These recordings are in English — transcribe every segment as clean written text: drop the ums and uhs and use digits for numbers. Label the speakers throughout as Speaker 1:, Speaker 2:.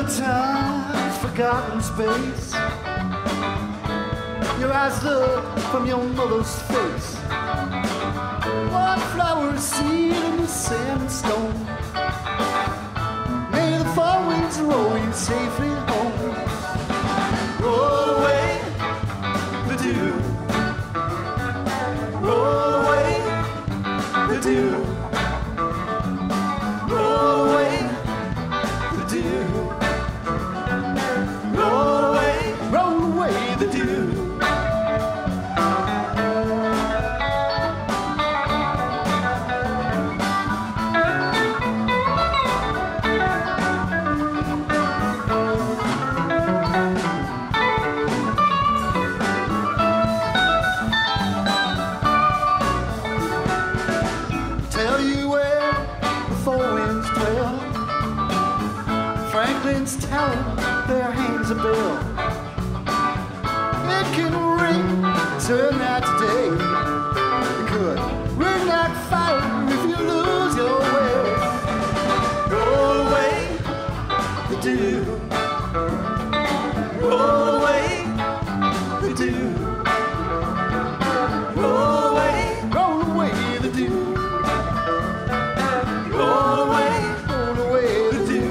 Speaker 1: time, forgotten space. Your eyes look from your mother's face. One flower seed in the sandstone. May the fall winds roll you safely home. Roll away the dew. Roll away the dew. Roll away the dew. Roll away the dew. Tell you where the four winds dwell. Franklin's tower, their hands a bell. It can ring, turn that today. It could ring like fire if you lose your way. Roll away the dew. Roll away the dew. Roll away the dew. Roll away the dew.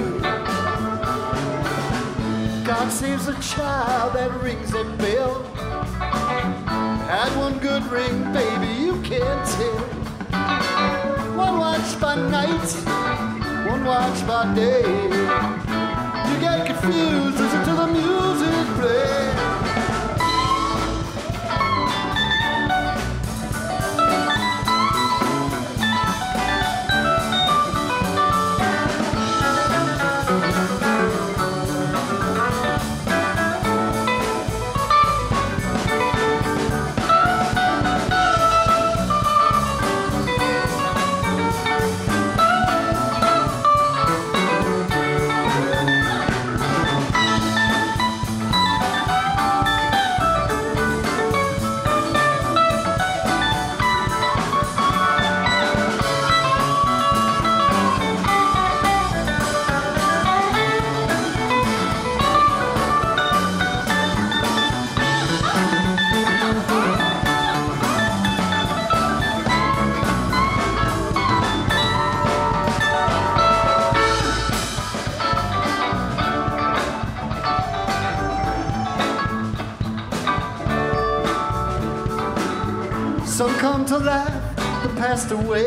Speaker 1: God saves a child that rings that bell. Had one good ring, baby, you can't tell. One watch by night, one watch by day. You get confused, listen to the music play. Some come to laugh, the passed away.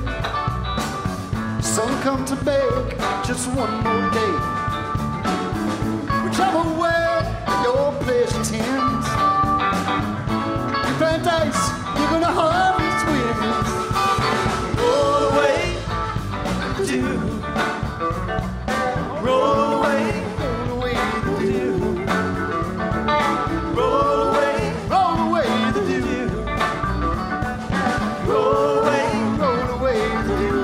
Speaker 1: Some come to beg, just one more day. Whichever way your pleasure tends, you plant ice, you're gonna harvest winds. Roll away the dew. Roll away the dew. Roll away the dew. Roll away the dew.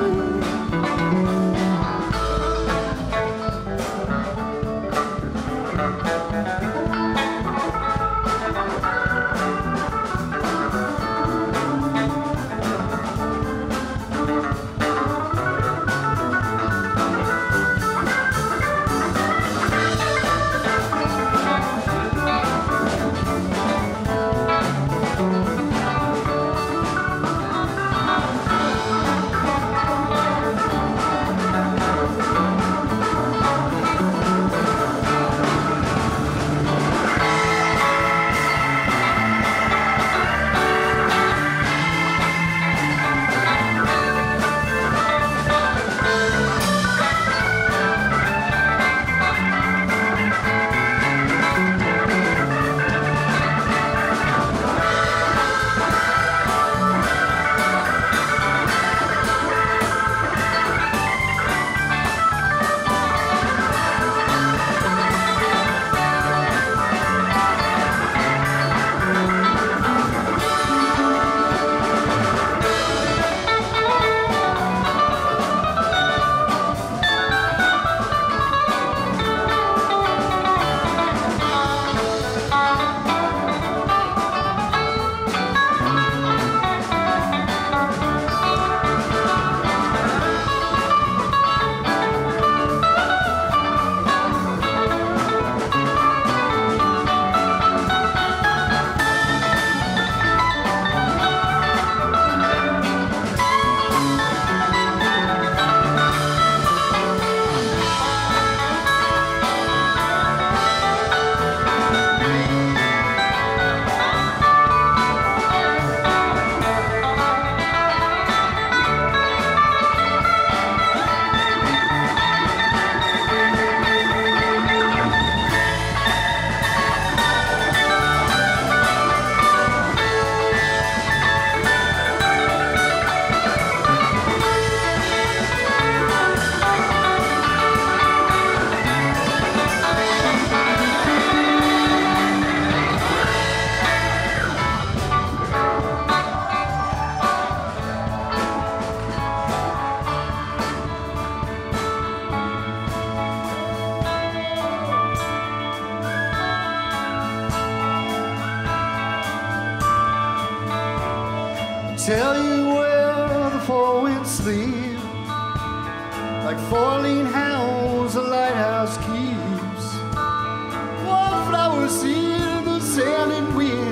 Speaker 1: like four lean hounds a lighthouse keeps. Wallflowers in the sand and wind.